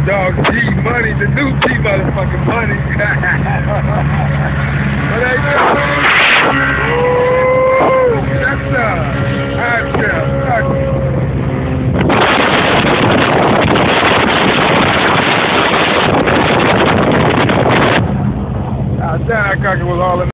Dog G Money, the new G motherfucking Money. What they doing?